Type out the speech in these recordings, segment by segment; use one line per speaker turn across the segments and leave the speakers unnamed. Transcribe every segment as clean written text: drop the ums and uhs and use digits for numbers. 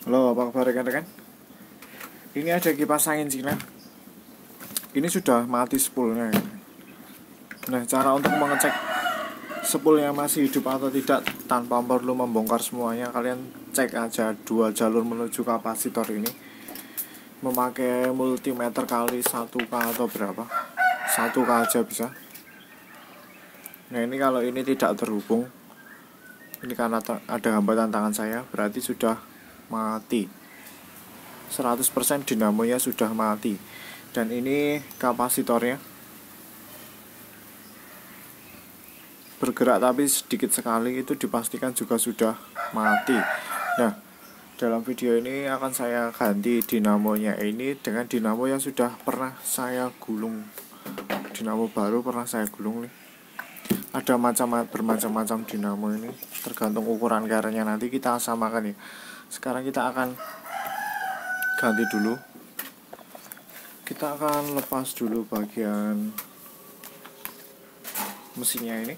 Halo, apa kabar rekan-rekan? Ini ada kipas angin Cina. Ini sudah mati spoolnya. Nah, cara untuk mengecek spoolnya masih hidup atau tidak tanpa perlu membongkar semuanya, kalian cek aja dua jalur menuju kapasitor ini memakai multimeter kali 1K atau berapa, 1K aja bisa. Nah, ini kalau ini tidak terhubung, ini karena ada hambatan tangan saya, berarti sudah mati. 100% dinamonya sudah mati. Dan ini kapasitornya bergerak tapi sedikit sekali, itu dipastikan juga sudah mati. Nah, dalam video ini akan saya ganti dinamonya ini dengan dinamo yang sudah pernah saya gulung. Dinamo baru pernah saya gulung nih. Ada bermacam-macam dinamo ini, tergantung ukuran karetnya nanti kita samakan ya. Sekarang kita akan ganti dulu. Kita akan lepas dulu bagian mesinnya ini.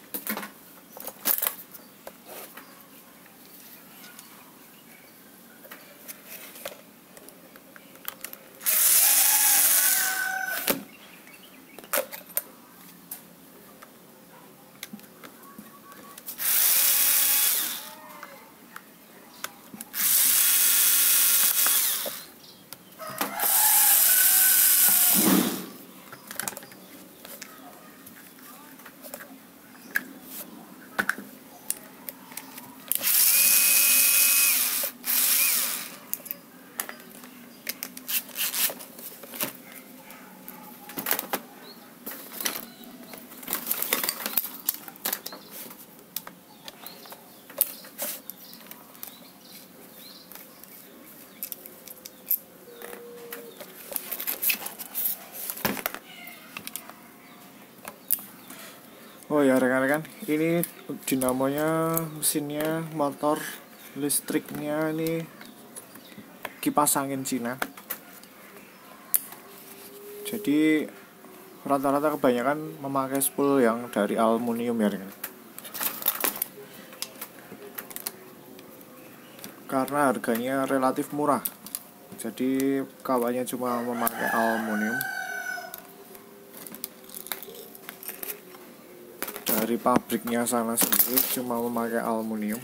Oh ya rekan-rekan, ini dinamonya, mesinnya, motor listriknya ini kipas angin Cina. Jadi rata-rata kebanyakan memakai spool yang dari aluminium ya rekan. Karena harganya relatif murah. Jadi kawannya cuma memakai aluminium. Dari pabriknya sana sendiri cuma memakai aluminium.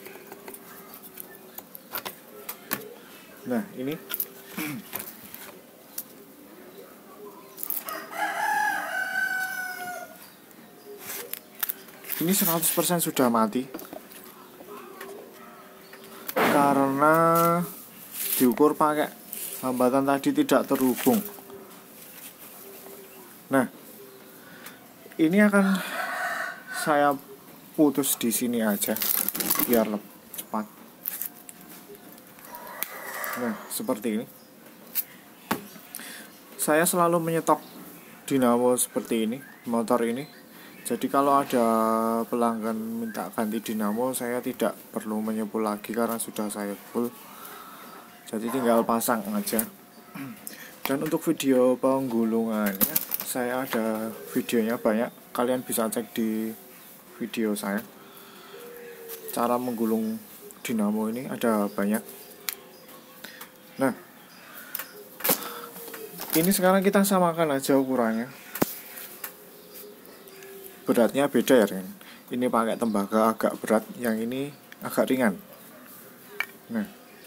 Nah, ini ini 100% sudah mati karena diukur pakai hambatan tadi tidak terhubung. Nah, ini akan saya putus di sini aja biar cepat. Nah, seperti ini. Saya selalu menyetok dinamo seperti ini, motor ini. Jadi kalau ada pelanggan minta ganti dinamo, saya tidak perlu menyepul lagi karena sudah saya full. Jadi tinggal pasang aja. Dan untuk video penggulungannya, saya ada videonya banyak. Kalian bisa cek di video saya. Cara menggulung dinamo ini ada banyak. Nah, ini sekarang kita samakan aja ukurannya. Beratnya beda ya kan. Ini pakai tembaga agak berat, yang ini agak ringan. Nah,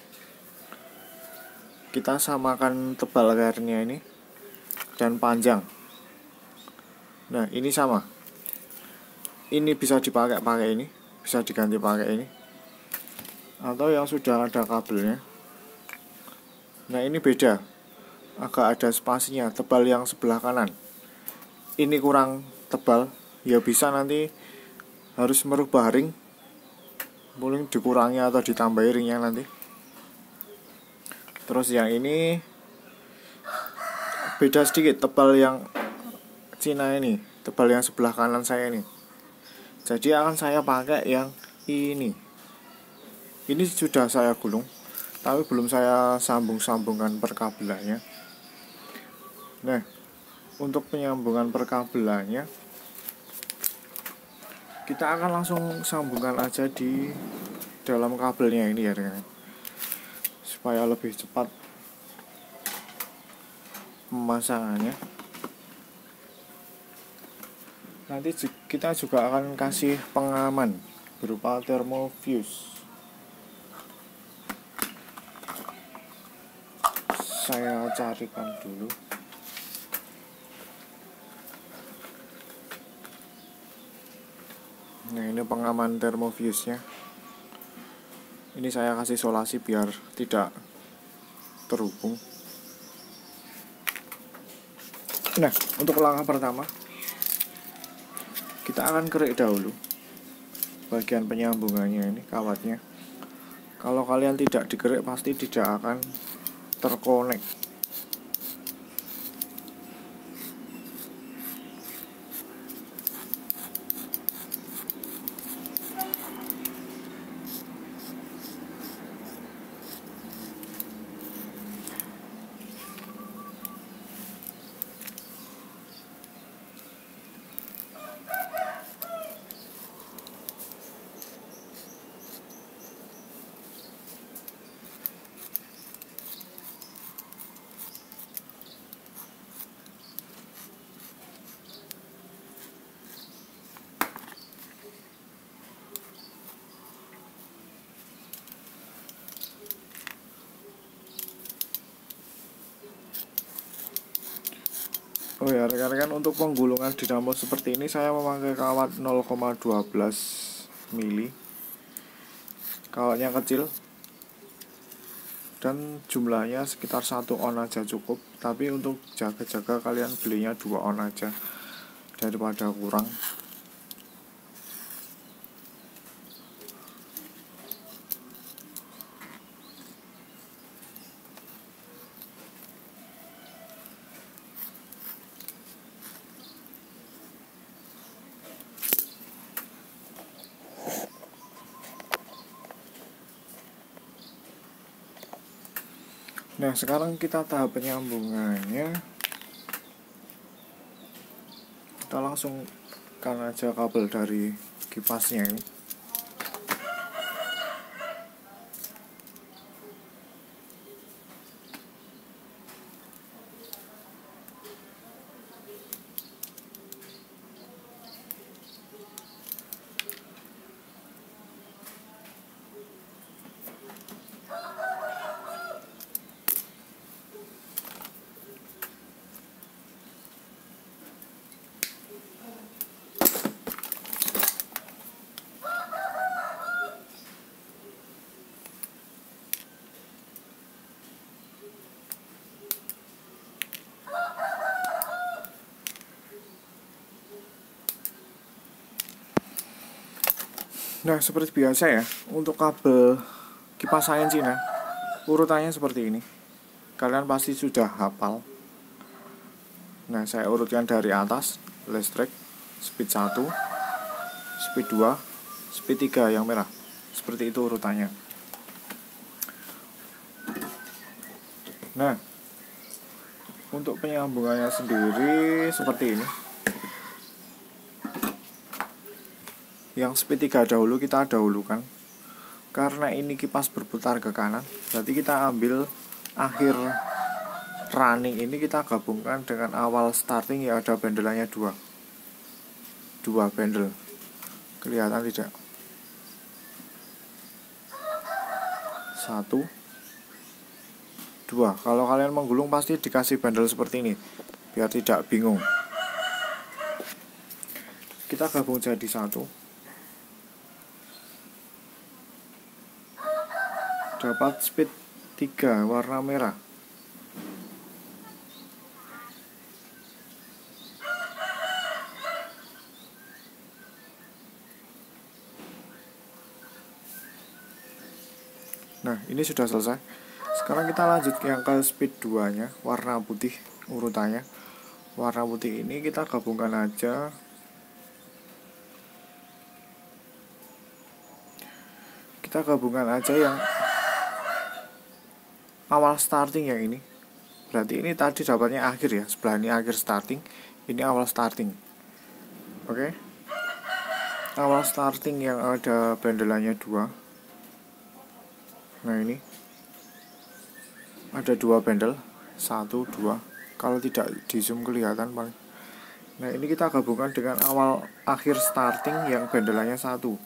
kita samakan tebal karetnya ini dan panjang. Nah, ini sama. Ini bisa dipakai ini, bisa diganti pakai ini, atau yang sudah ada kabelnya. Nah, ini beda, agak ada spasinya, tebal yang sebelah kanan. Ini kurang tebal, ya bisa nanti harus merubah ring, mungkin dikurangi atau ditambahi ringnya nanti. Terus yang ini beda sedikit, tebal yang Cina ini, tebal yang sebelah kanan saya ini. Jadi akan saya pakai yang ini. Ini sudah saya gulung, tapi belum saya sambungkan perkabelannya. Nah, untuk penyambungan perkabelannya, kita akan langsung sambungkan aja di dalam kabelnya ini ya rekan. supaya lebih cepat pemasangannya. Nanti kita juga akan kasih pengaman berupa thermofuse. Saya carikan dulu. Nah, ini pengaman thermofuse-nya. Ini saya kasih solasi biar tidak terhubung. Nah, untuk langkah pertama kita akan kerik dahulu bagian penyambungannya ini, kawatnya. Kalau kalian tidak dikerik pasti tidak akan terkonek. Oh ya rekan-rekan, untuk penggulungan dinamo seperti ini saya memakai kawat 0,12 mili. Kawatnya kecil dan jumlahnya sekitar 1 on aja cukup. Tapi untuk jaga-jaga kalian belinya 2 on aja daripada kurang. Nah, sekarang kita tahap penyambungannya. Kita langsung kan aja kabel dari kipasnya ini. Nah, seperti biasa ya, untuk kabel kipas angin Cina urutannya seperti ini. Kalian pasti sudah hafal. Nah, saya urutkan dari atas, listrik, speed 1, speed 2, speed 3 yang merah. Seperti itu urutannya. Nah, untuk penyambungannya sendiri seperti ini. Yang speed 3 dahulu kita dahulukan. Karena ini kipas berputar ke kanan, berarti kita ambil akhir running ini kita gabungkan dengan awal starting yang ada bendelannya dua bendel. Kelihatan tidak? 1, 2. Kalau kalian menggulung pasti dikasih bendel seperti ini biar tidak bingung. Kita gabung jadi 1. Dapat speed 3 warna merah. Nah, ini sudah selesai. Sekarang kita lanjut yang ke speed 2 nya, warna putih urutannya. Warna putih ini kita gabungkan aja. Kita gabungkan aja yang awal starting yang ini. Berarti ini tadi dapatnya akhir ya. Sebelah ini akhir starting, ini awal starting. Oke. Awal starting yang ada bendelannya 2. Nah, ini ada dua bendel, satu dua, kalau tidak di zoom kelihatan paling. Nah ini kita gabungkan dengan awal akhir starting yang bendelannya satu.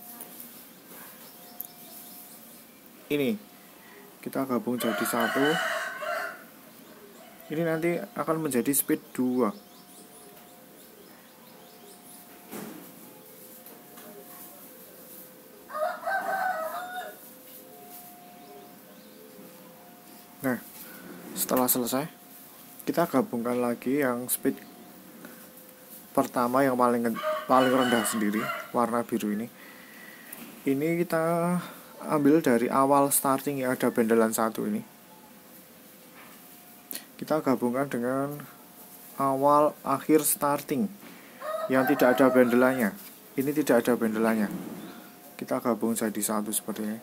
Ini kita gabung jadi satu. Ini nanti akan menjadi speed 2. Nah setelah selesai, kita gabungkan lagi yang speed pertama yang paling rendah sendiri, warna biru ini. Ini kita ambil dari awal starting yang ada bendelan satu ini. Kita gabungkan dengan awal akhir starting yang tidak ada bendelannya. Ini tidak ada bendelannya. Kita gabung jadi satu seperti ini.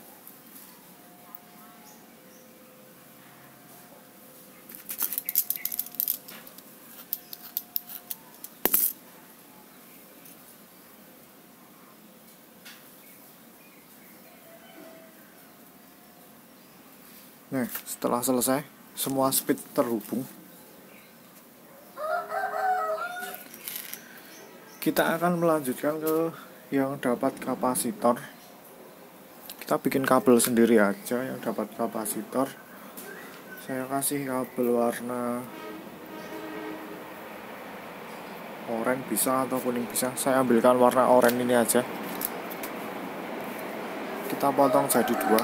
Nah, setelah selesai, semua speed terhubung. Kita akan melanjutkan ke yang dapat kapasitor. Kita bikin kabel sendiri aja yang dapat kapasitor. Saya kasih kabel warna oranye bisa atau kuning bisa. Saya ambilkan warna oranye ini aja. Kita potong jadi dua.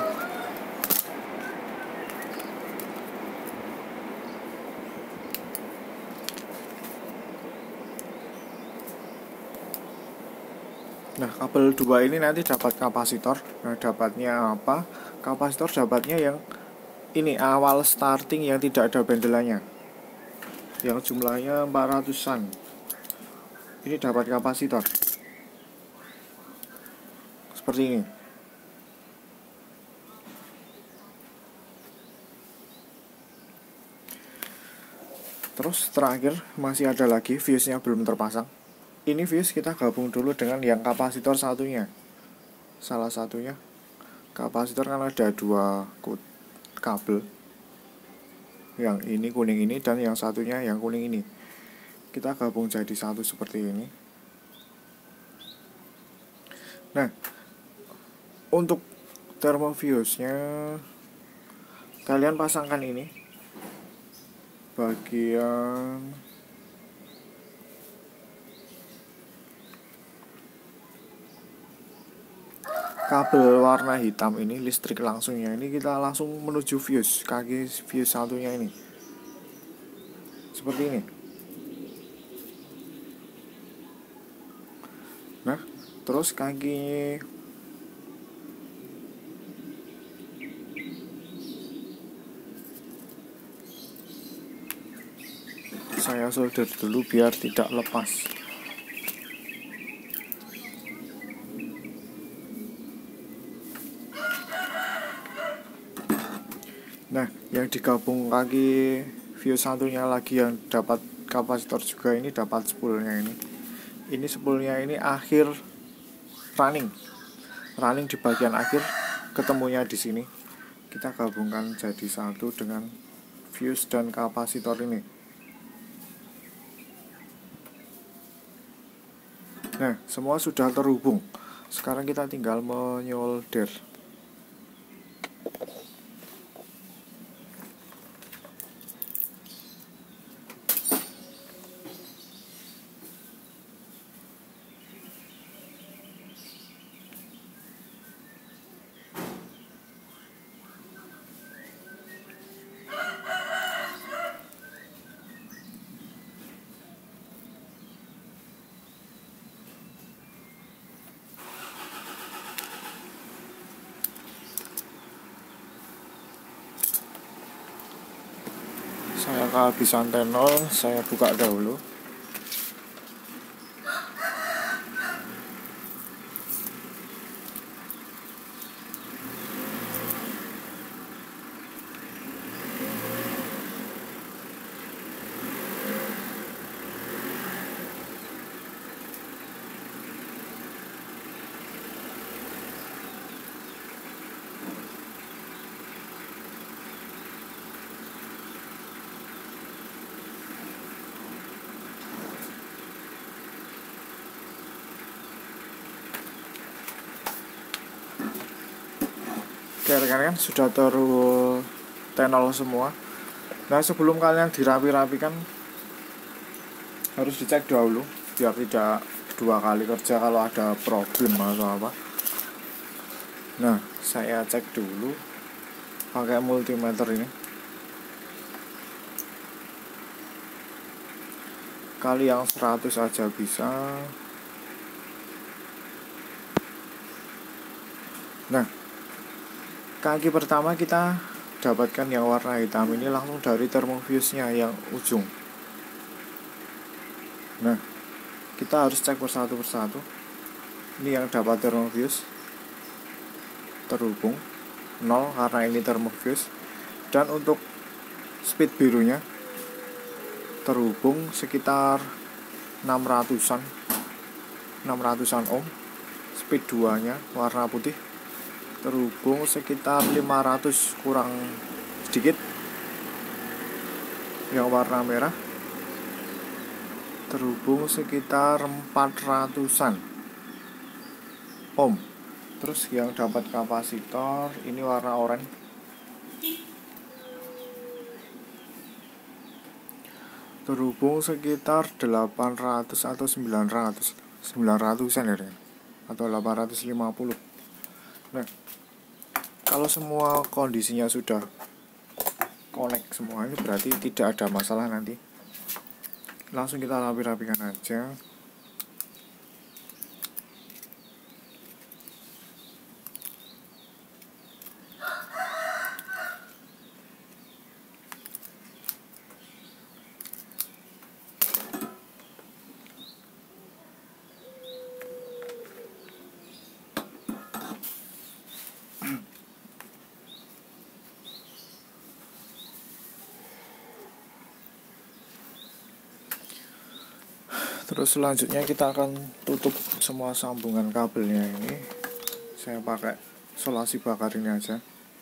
Nah, kabel 2 ini nanti dapat kapasitor. Nah, dapatnya apa? Kapasitor dapatnya yang ini awal starting yang tidak ada bendelannya, yang jumlahnya 400-an. Ini dapat kapasitor seperti ini. Terus terakhir masih ada lagi fuse-nya belum terpasang. Ini fuse kita gabung dulu dengan yang kapasitor satunya. Salah satunya kapasitor kan ada dua kabel, yang ini kuning ini dan yang satunya yang kuning ini. Kita gabung jadi satu seperti ini. Nah, untuk thermofuse-nya kalian pasangkan ini bagian kabel warna hitam ini, listrik langsungnya ini kita langsung menuju fuse, kaki fuse satunya ini seperti ini. Nah, terus kaki saya solder dulu biar tidak lepas. Nah, yang digabung kaki fuse satunya lagi yang dapat kapasitor juga ini dapat spoolnya ini. Ini spoolnya ini akhir running di bagian akhir, ketemunya di sini. Kita gabungkan jadi satu dengan fuse dan kapasitor ini. Nah, semua sudah terhubung. Sekarang kita tinggal menyolder. Saya kehabisan tenol, saya buka dahulu. Oke rekan-rekan, sudah tenol semua. Nah sebelum kalian dirapi-rapikan harus dicek dahulu biar tidak dua kali kerja kalau ada problem atau apa. Nah saya cek dulu pakai multimeter ini, kali yang 100 aja bisa. Nah kaki pertama kita dapatkan yang warna hitam ini langsung dari thermofuse-nya yang ujung. Nah kita harus cek persatu. Ini yang dapat thermofuse terhubung 0 karena ini thermofuse. Dan untuk speed birunya terhubung sekitar 600-an ohm. Speed 2 nya warna putih terhubung sekitar 500 kurang sedikit. Yang warna merah terhubung sekitar 400-an ohm. Terus yang dapat kapasitor ini warna oranye terhubung sekitar 800 atau 900-an ya, atau 850. Nah kalau semua kondisinya sudah connect semua, ini berarti tidak ada masalah. Nanti langsung kita rapi-rapikan aja. Terus selanjutnya kita akan tutup semua sambungan kabelnya ini. Saya pakai solasi bakar ini aja.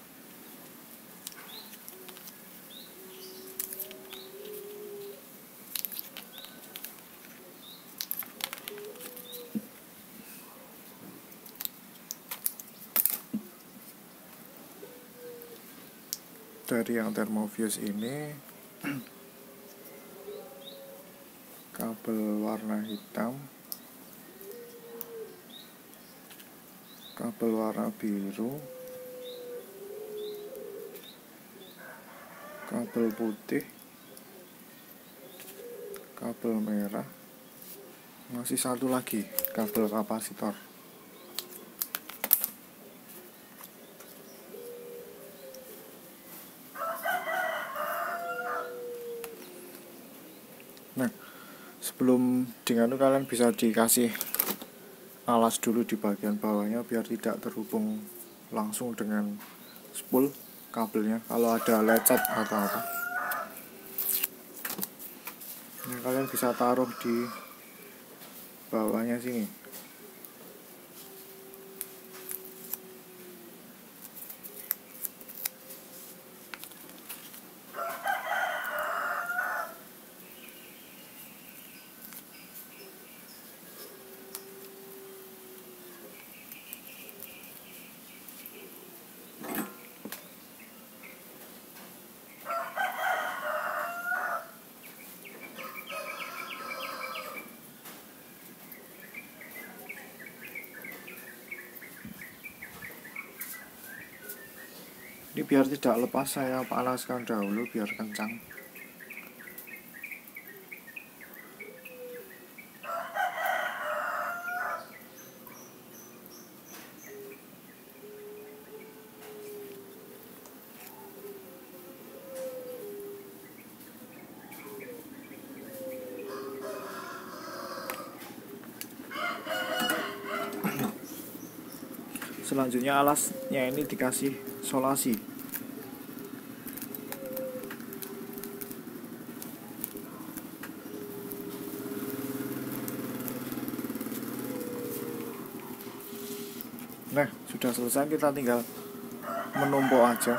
Dari yang thermofuse ini kabel warna hitam, kabel warna biru, kabel putih, kabel merah, masih satu lagi kabel kapasitor. Nah sebelum dengan itu kalian bisa dikasih alas dulu di bagian bawahnya biar tidak terhubung langsung dengan spool kabelnya kalau ada lecet atau apa. Nah, kalian bisa taruh di bawahnya sini. Ini biar tidak lepas saya panaskan dahulu biar kencang. Selanjutnya alasnya ini dikasih solasi. Nah sudah selesai, kita tinggal menumpuk aja.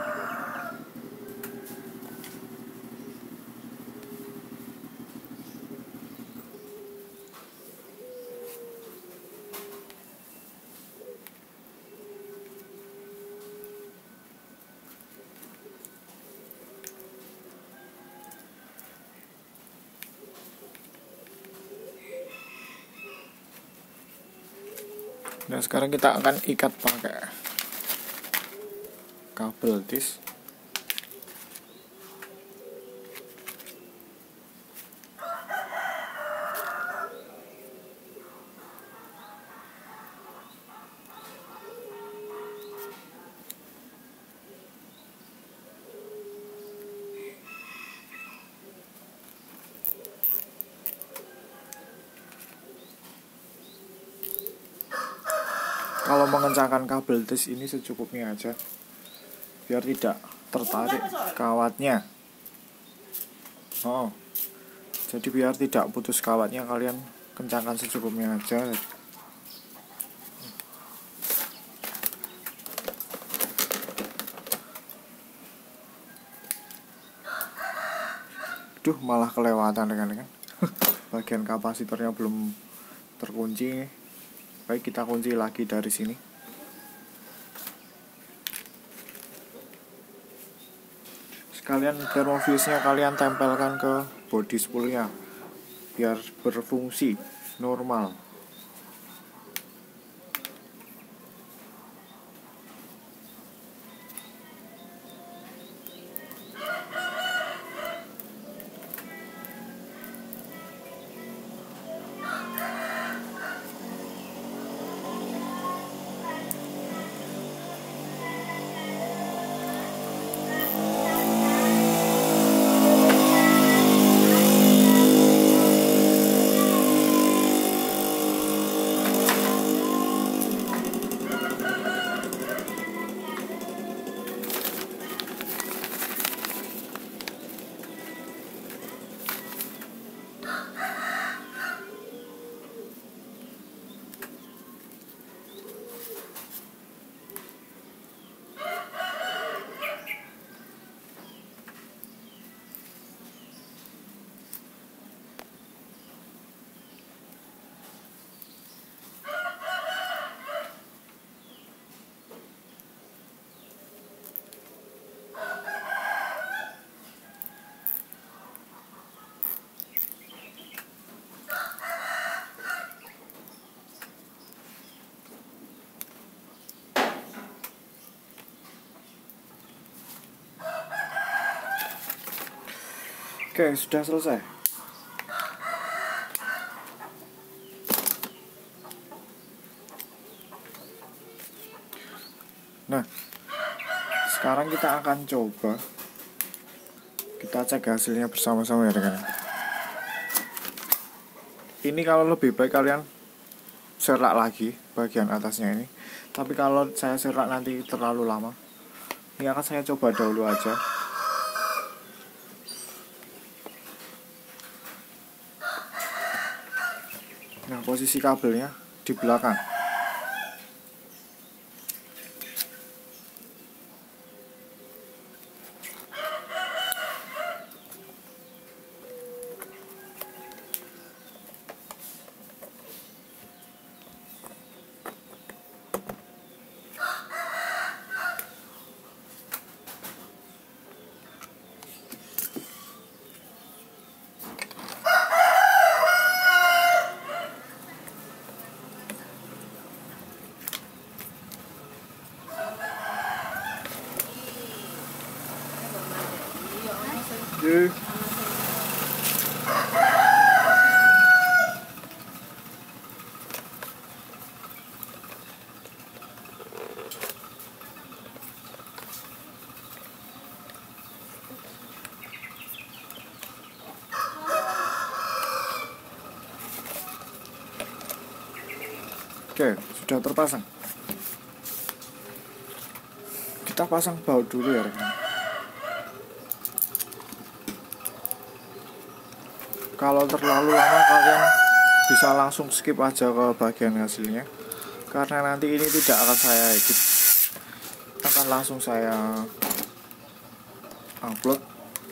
Nah, sekarang kita akan ikat pakai kabel disk. Kalau mengencangkan kabel disk ini secukupnya aja, biar tidak tertarik kawatnya. Oh, jadi biar tidak putus kawatnya, kalian kencangkan secukupnya aja. Duh, malah kelewatan dengan bagian kapasitornya belum terkunci. Baik, kita kunci lagi dari sini. Sekalian termofuse-nya kalian tempelkan ke bodi spoolnya biar berfungsi normal. Oke, sudah selesai. Nah, sekarang kita akan coba, kita cek hasilnya bersama-sama ya rekan. Ini kalau lebih baik kalian serak lagi bagian atasnya ini. Tapi kalau saya serak nanti terlalu lama, ini akan saya coba dahulu aja. Nah, posisi kabelnya di belakang. Oke, sudah terpasang. Kita pasang baut dulu ya rekan. Kalau terlalu lama kalian bisa langsung skip aja ke bagian hasilnya, karena nanti ini tidak akan saya edit, akan langsung saya upload.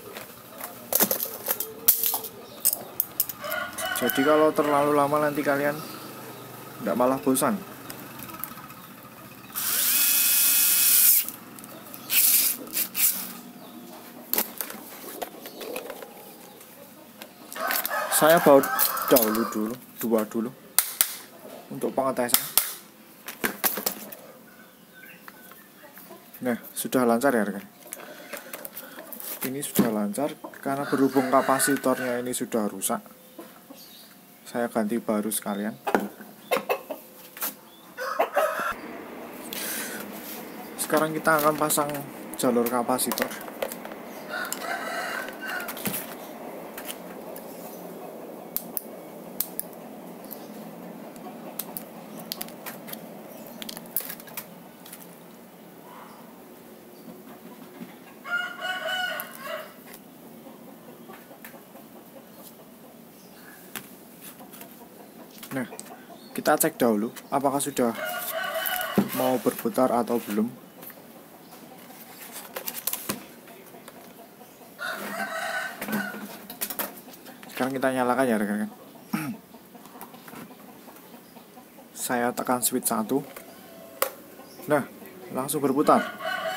Jadi kalau terlalu lama nanti kalian tidak malah bosan. Saya baut dua dulu untuk pengetesan. sudah lancar ya rekan. Ini sudah lancar karena berhubung kapasitornya ini sudah rusak. Saya ganti baru sekalian. Sekarang kita akan pasang jalur kapasitor. Nah, kita cek dahulu apakah sudah mau berputar atau belum. Sekarang kita nyalakan ya rekan-rekan. Saya tekan switch 1. Nah, langsung berputar.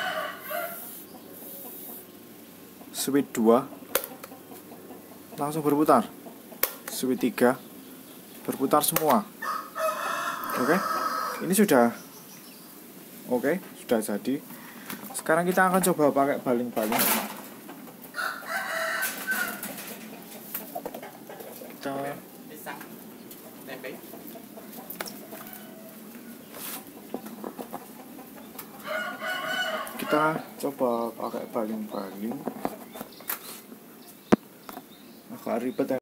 Switch 2 langsung berputar. Switch 3 berputar semua. Oke, ini sudah oke, sudah jadi. Sekarang kita akan coba pakai baling-baling. Kita coba pakai baling-baling. Agak ribet ya.